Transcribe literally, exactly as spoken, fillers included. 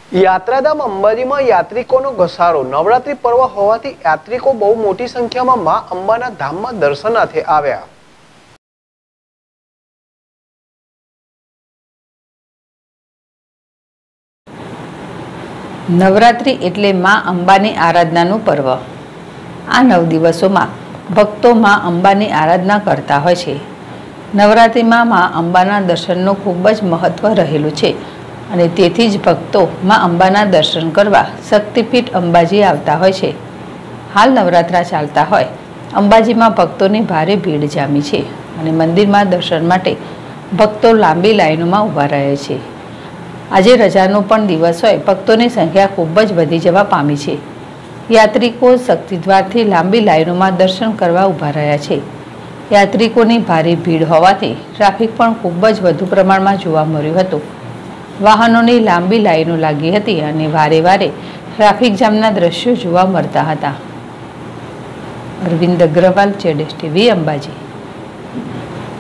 યાત્રાધામ અંબાજીમાં યાત્રિકોનો ઘસારો। નવરાત્રી પર્વ હોવાથી યાત્રિકો બહુ મોટી સંખ્યામાં માં અંબાના ધામમાં દર્શનાર્થે આવ્યા। નવરાત્રિ એટલે માં અંબાની આરાધનાનું પર્વ। આ નવ દિવસોમાં ભક્તો માં અંબાની આરાધના કરતા હોય છે। નવરાત્રિમાં માં અંબાના દર્શનનું ખૂબ જ મહત્વ રહેલું છે અને તેથી જ ભક્તો માં અંબાના દર્શન કરવા શક્તિપીઠ અંબાજી આવતા હોય છે। હાલ નવરાત્રા ચાલતા હોય અંબાજીમાં ભક્તોની ભારે ભીડ જામી છે અને મંદિરમાં દર્શન માટે ભક્તો લાંબી લાઈનોમાં ઊભા રહે છે। આજે રજાનો પણ દિવસ હોય ભક્તોની સંખ્યા ખૂબ જ વધી જવા પામી છે। યાત્રિકો શક્તિદ્વારથી લાંબી લાઈનોમાં દર્શન કરવા ઊભા રહ્યા છે। યાત્રિકોની ભારે ભીડ હોવાથી ટ્રાફિક પણ ખૂબ જ વધુ પ્રમાણમાં જોવા મળ્યું હતું। વાહનોની લાંબી લાઈનો લાગી હતી અને વારે વારે ટ્રાફિક જામના દ્રશ્યો જોવા મળતા હતા। અરવિંદ અગ્રવાલ, જેડેશ ટીવી, અંબાજી।